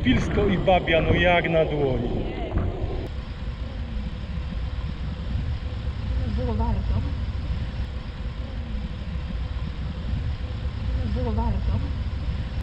Pilsko i Babia, no jak na dłoni. Było warto. Było warto.